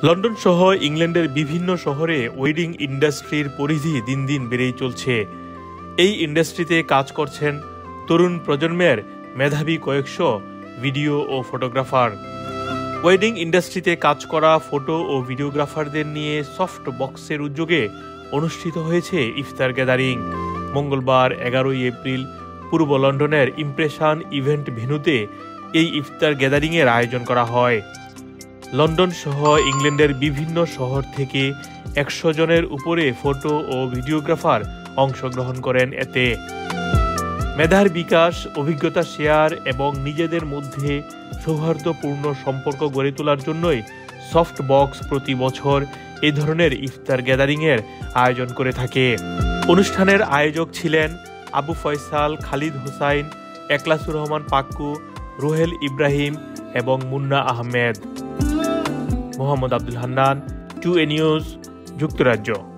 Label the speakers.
Speaker 1: London সহ ইংল্যান্ডের বিভিন্ন শহরে ওয়েডিং ইন্ডাস্ট্রির পরিধি দিন দিন বেড়েই চলছে। এই ইন্ডাস্ট্রিতে কাজ করছেন তরুণ প্রজন্মের মেধাবী কয়েকশো ভিডিও ও ফটোগ্রাফার। ওয়েডিং ইন্ডাস্ট্রিতে কাজ করা ফটো ও ভিডিওগ্রাফারদের নিয়ে সফট বক্সের উদ্যোগে অনুষ্ঠিত হয়েছে ইফতার গ্যাদারিং। মঙ্গলবার 11 এপ্রিল পূর্ব লন্ডনের ইমপ্রেশন ইভেন্ট ভেন্যুতে এই ইফতার গ্যাদারিংয়ের আয়োজন করা হয়। লন্ডন সহ ইংল্যান্ডের বিভিন্ন শহর থেকে 100 জনের উপরে ফটো ও ভিডিওগ্রাফার অংশগ্রহণ করেন। এতে মেধার বিকাশ, অভিজ্ঞতা শেয়ার এবং নিজেদের মধ্যে সৌহার্দ্যপূর্ণ সম্পর্ক গড়ে তোলার জন্যই সফট বক্স প্রতি বছর এই ধরনের ইফতার গ্যাদারিংয়ের আয়োজন করে থাকে। অনুষ্ঠানের আয়োজক ছিলেন আবু ফয়সাল, খালিদ হোসাইন, একলাসুর রহমান পাক্কু, রুহেল ইব্রাহিম এবং মুন্না আহমেদ। মোহাম্মদ আব্দুল হান্নান, 2A নিউজ, যুক্তরাজ্য।